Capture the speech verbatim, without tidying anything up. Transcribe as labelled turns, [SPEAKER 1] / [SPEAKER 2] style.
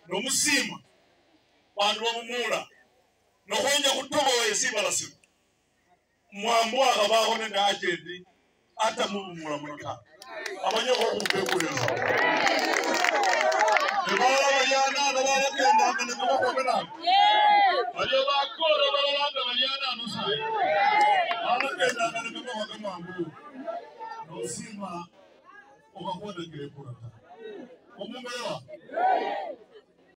[SPEAKER 1] nomusima bantu bamumula nokhwenja kutobowa esima lasimu mwambo akabaho nende ajendi ata mumumula mulaka abanye kokupekulensa nebala balyana nabalakendanga nekabakobenanga balyo bakora balalanga balyana nosayi balakendanga nekabakoga mangu nosima okakwonekele kurata omumelewa